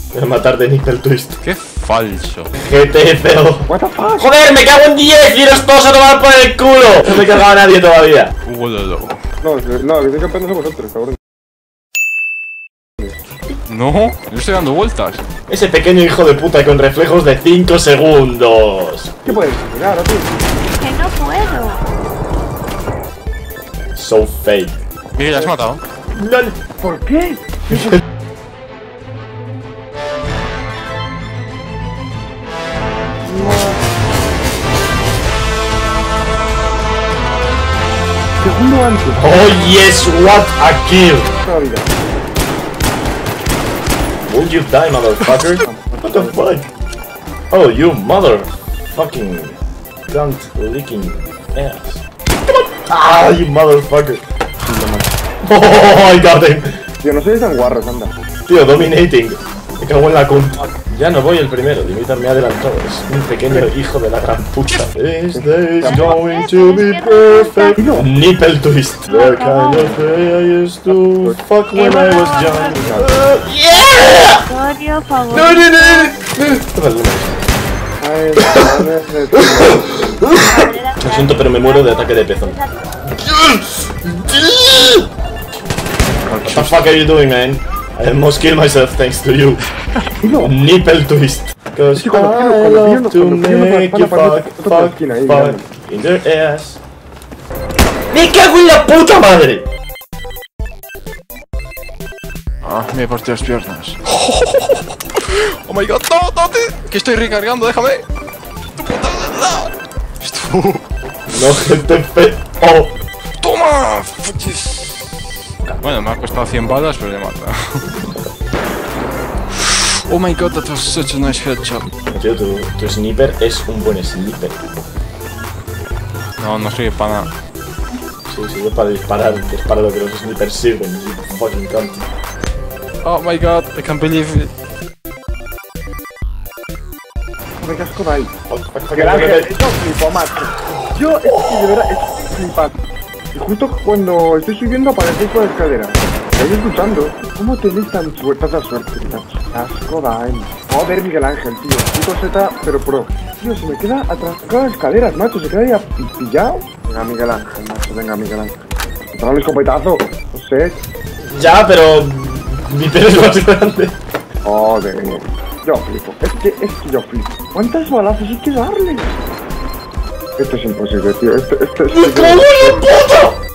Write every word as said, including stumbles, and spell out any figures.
Voy a matar de Nipple Twist. Qué falso. G T F O. What the fuck? Joder, me cago en diez y los todos a tomar por el culo. No me he cargado a nadie todavía. Ulolo. No, no, que estoy campeando a vosotros, cabrón. No, yo estoy dando vueltas. Ese pequeño hijo de puta con reflejos de cinco segundos. ¿Qué puedes tirar, tío? Que no puedo. So fake. Miguel, ¿has matado? LOL. ¿Por qué? Segundo antes. Oh yes, what a kill. Toda vida. Will you die, motherfucker? What the fuck? Oh, you motherfucking cunt licking ass. Ah, you motherfucker. Oh, I got him. Tío, no sois tan guarros, anda. Tío, dominating. Me cago en la cunt. Ya no voy el primero, Dimitar me ha adelantado. Es un pequeño hijo de la gran puta. This day is going to be perfect. Nipple twist. The kind of day I used to fuck when I was young. Uh, yeah! Por favor. No, no, no. Toma el número. Ay, madre de tu- Lo siento, pero me muero de ataque de pezón. What the fuck are you doing, man? I almost killed myself thanks to you. Nipple twist. Cause Sí, cuando pillo- I cuando pillo- love to cuando pillo la make you espalda, fuck, parece otra fuck, esquina ahí, fuck mirando. in their ass. ¡Me cago en la puta madre! Ah, me he partido las piernas. Oh my god, no, no, te... que estoy recargando, déjame. Tu puta no. Esto... No, gente fe... Oh. ¡Toma! Fuchis. Bueno, me ha costado cien balas, pero le mata. Oh my god, that was such a nice headshot. Tío, tu, tu sniper es un buen sniper. No, no soy pana. Sí, sí, yo para disparar, que es para lo que los snipers sirven. You fucking cunt. Oh my god, I can't believe it. Me casco de ahí. Fuck, fuck, fuck, Que el ángel, fuck, eso flipo, macho. Yo, es que de verdad, es flipante. Y justo cuando estoy subiendo aparecéis por la escalera. Estáis escuchando. ¿Cómo tenéis tan suerte, tanta suerte, macho? Asco da años. Joder, Miguel Ángel, tío. Puto Z, pero pro. Tío, se me queda atrasado las escaleras, macho. Se queda ahí ap- pillado. Venga, Miguel Ángel, macho. Venga, Miguel Ángel. Dame el escopetazo. No sé. Ya, pero... Mi pelo es más grande. Joder. Yo flipo. Es que, es que yo flipo. ¿Cuántas balazos hay que darle? Esto es imposible, tío. Esto, esto es... ¡Me cago en la puta!